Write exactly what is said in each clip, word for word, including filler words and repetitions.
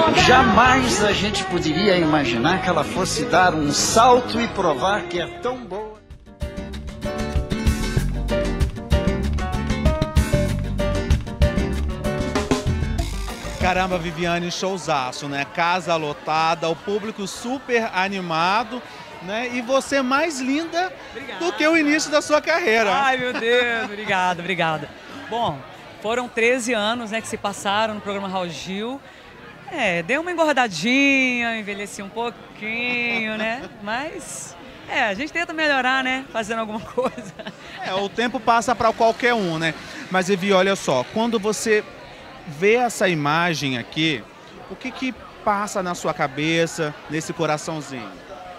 Jamais a gente poderia imaginar que ela fosse dar um salto e provar que é tão boa. Caramba, Viviane, showzaço, né? Casa lotada, o público super animado, né? E você mais linda Obrigada. do que o início da sua carreira. Ai, meu Deus, obrigada, obrigada. Bom, foram treze anos, né, que se passaram no programa Raul Gil. É, deu uma engordadinha, envelheci um pouquinho, né? Mas, é, a gente tenta melhorar, né? Fazendo alguma coisa. É, o tempo passa para qualquer um, né? Mas, Evi, olha só, quando você vê essa imagem aqui, o que que passa na sua cabeça, nesse coraçãozinho?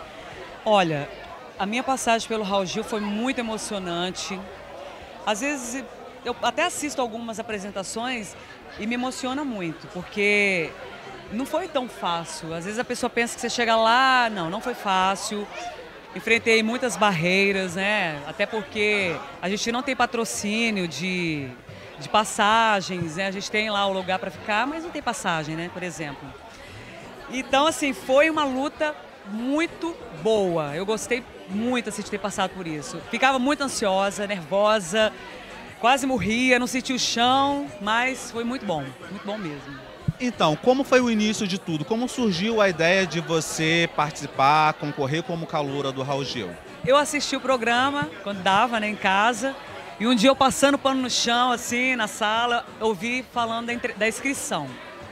Olha, a minha passagem pelo Raul Gil foi muito emocionante. Às vezes, eu até assisto algumas apresentações e me emociona muito, porque não foi tão fácil. Às vezes a pessoa pensa que você chega lá, não, não foi fácil. Enfrentei muitas barreiras, né? Até porque a gente não tem patrocínio de, de passagens, né? A gente tem lá o lugar para ficar, mas não tem passagem, né? Por exemplo. Então, assim, foi uma luta muito boa. Eu gostei muito assim, de ter passado por isso. Ficava muito ansiosa, nervosa, quase morria, não sentia o chão, mas foi muito bom, muito bom mesmo. Então, como foi o início de tudo? Como surgiu a ideia de você participar, concorrer como caloura do Raul Gil? Eu assisti o programa quando dava, né, em casa, e um dia eu passando pano no chão, assim, na sala, ouvi falando da, da inscrição.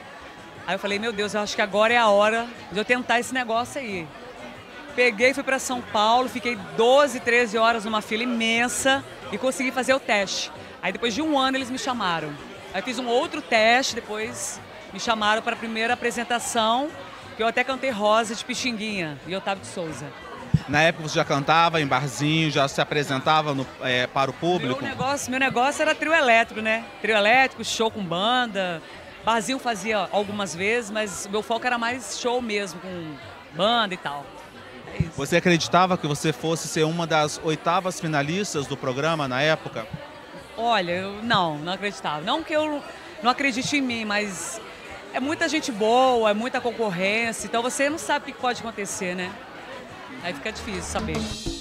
Aí eu falei, meu Deus, eu acho que agora é a hora de eu tentar esse negócio aí. Peguei, fui para São Paulo, fiquei doze, treze horas numa fila imensa e consegui fazer o teste. Aí depois de um ano eles me chamaram. Aí fiz um outro teste, depois me chamaram para a primeira apresentação, que eu até cantei Rosa de Pixinguinha, e Otávio de Souza. Na época você já cantava em barzinho, já se apresentava no, é, para o público? Meu negócio, meu negócio era trio elétrico, né? Trio elétrico, show com banda. Barzinho fazia algumas vezes, mas o meu foco era mais show mesmo, com banda e tal. É isso. Você acreditava que você fosse ser uma das oitavas finalistas do programa na época? Olha, eu não, não acreditava. Não que eu não acredite em mim, mas é muita gente boa, é muita concorrência, então você não sabe o que pode acontecer, né? Aí fica difícil saber.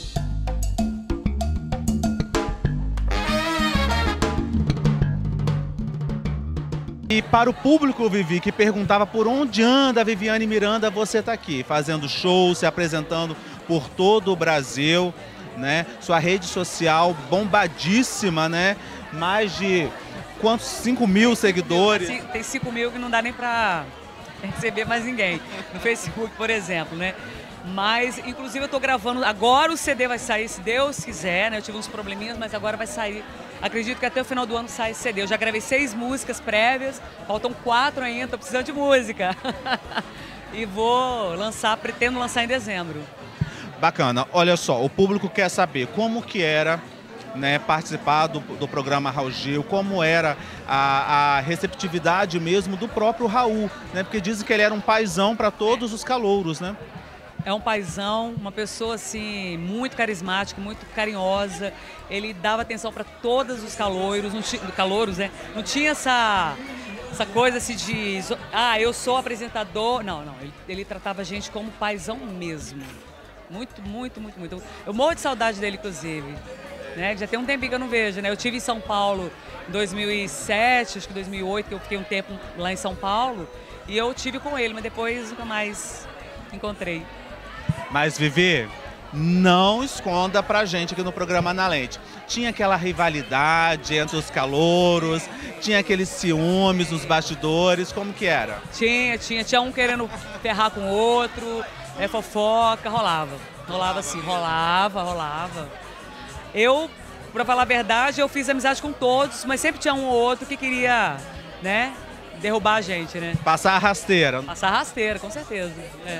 E para o público, Vivi, que perguntava por onde anda a Viviane Miranda, você está aqui, fazendo show, se apresentando por todo o Brasil, né? Sua rede social bombadíssima, né? Mais de quantos? cinco mil seguidores? Tem cinco mil que não dá nem para receber mais ninguém. No Facebook, por exemplo, né? Mas, inclusive, eu estou gravando, agora o C D vai sair, se Deus quiser, né? Eu tive uns probleminhas, mas agora vai sair. Acredito que até o final do ano sai esse C D. Eu já gravei seis músicas prévias, faltam quatro ainda, estou precisando de música. E vou lançar, pretendo lançar em dezembro. Bacana. Olha só, o público quer saber como que era, né, participar do, do programa Raul Gil, como era a, a receptividade mesmo do próprio Raul, né? Porque dizem que ele era um paizão para todos os calouros, né? É um paizão, uma pessoa assim muito carismática, muito carinhosa. Ele dava atenção para todos os calouros, não tinha, calouros, né? Não tinha essa, essa coisa assim de, ah, eu sou apresentador. Não, não. Ele, ele tratava a gente como paizão mesmo. Muito, muito, muito, muito. Eu morro de saudade dele, inclusive. Né? Já tem um tempinho que eu não vejo, né? Eu estive em São Paulo em dois mil e sete, acho que dois mil e oito, que eu fiquei um tempo lá em São Paulo. E eu tive com ele, mas depois nunca mais encontrei. Mas, Vivi, não esconda pra gente aqui no programa Na Lente. Tinha aquela rivalidade entre os calouros, tinha aqueles ciúmes nos bastidores, como que era? Tinha, tinha. Tinha um querendo ferrar com o outro, é, fofoca, rolava. Rolava assim, rolava, rolava. Eu, pra falar a verdade, eu fiz amizade com todos, mas sempre tinha um ou outro que queria, né, derrubar a gente, né? Passar a rasteira. Passar a rasteira, com certeza. É.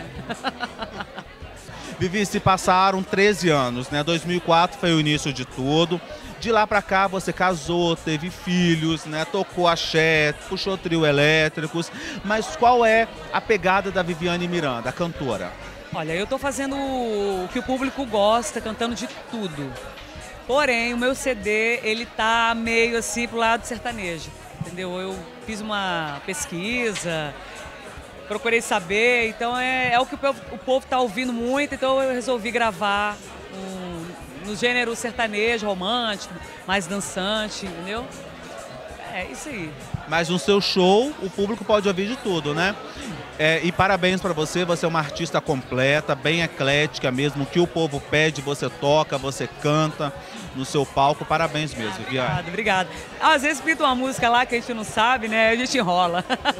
Vivi, se passaram treze anos, né? dois mil e quatro foi o início de tudo. De lá pra cá você casou, teve filhos, né? Tocou axé, puxou trio elétricos. Mas qual é a pegada da Viviane Miranda, a cantora? Olha, eu tô fazendo o que o público gosta, cantando de tudo. Porém, o meu C D, ele tá meio assim pro lado sertanejo, entendeu? Eu fiz uma pesquisa procurei saber, então é, é o que o povo, o povo tá ouvindo muito, então eu resolvi gravar um, no gênero sertanejo, romântico, mais dançante, entendeu? É isso aí. Mas no seu show, o público pode ouvir de tudo, né? É, e parabéns pra você, você é uma artista completa, bem eclética mesmo, o que o povo pede, você toca, você canta no seu palco, parabéns mesmo, Viviane. Obrigada, obrigada. Às vezes pinta uma música lá que a gente não sabe, né? A gente enrola.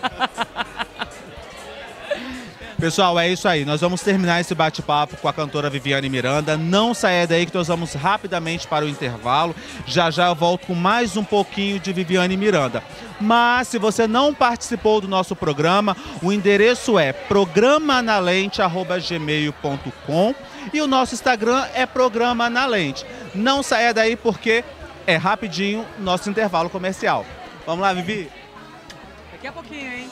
Pessoal, é isso aí. Nós vamos terminar esse bate-papo com a cantora Viviane Miranda. Não saia daí que nós vamos rapidamente para o intervalo. Já já eu volto com mais um pouquinho de Viviane Miranda. Mas se você não participou do nosso programa, o endereço é programa na lente arroba gmail ponto com e o nosso Instagram é Programa na Lente. Não saia daí porque é rapidinho nosso intervalo comercial. Vamos lá, Vivi? Daqui a pouquinho, hein?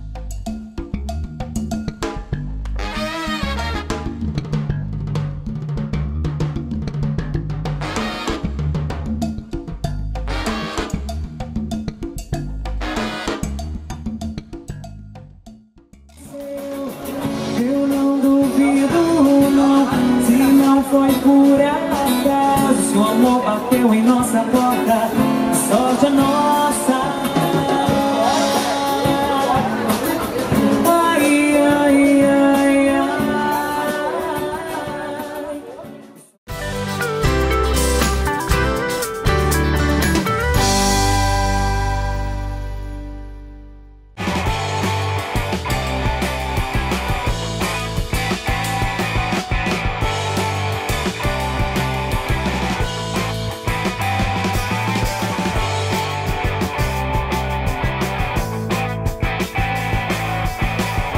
Foi por acaso, o amor bateu em nossa porta, sorte é nossa. Ai, ai, ai, ai.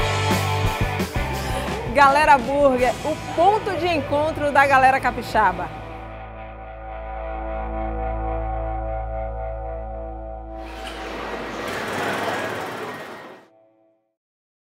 Galera Burger, o ponto de encontro da galera capixaba.